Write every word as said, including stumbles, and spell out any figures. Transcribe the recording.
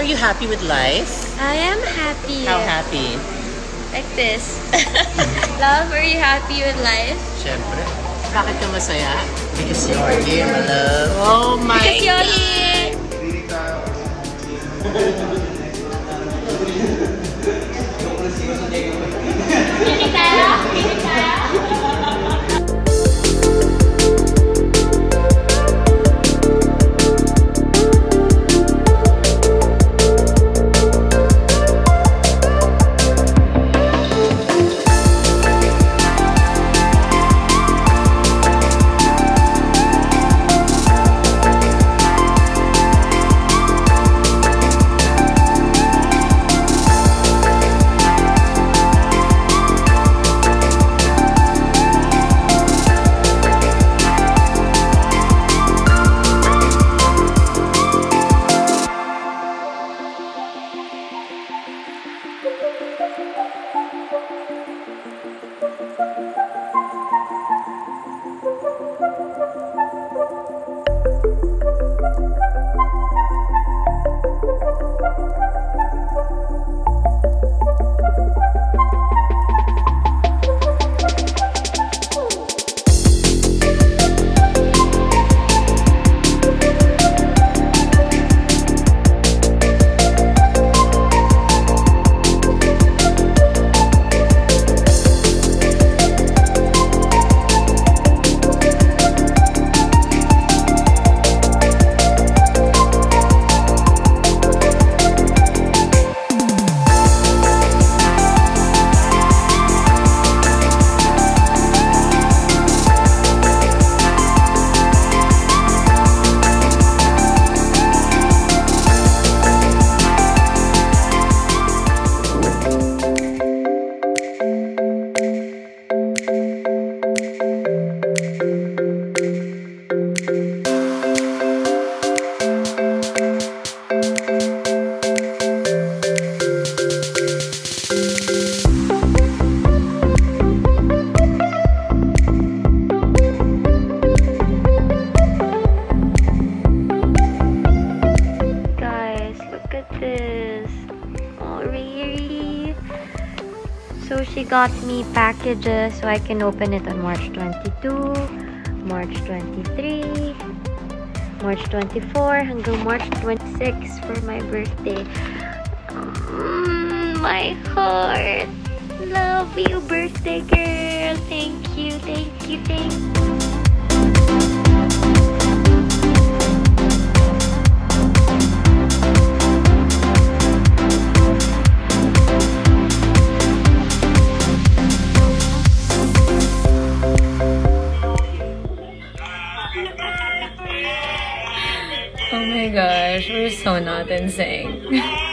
are you happy with life? I am happy. How happy? Like this. Love, are you happy with life? Siyempre. Bakit ka masaya? Because you're here, my love. Oh my Because you're here. Kinig tayo? Kinig tayo? So she got me packages so I can open it on March twenty-second, March twenty-third, March twenty-fourth, hanggang March twenty-sixth for my birthday. Mm, my heart. Love you, birthday girl. Thank you, thank you, thank you. Oh my gosh, we're so not in sync.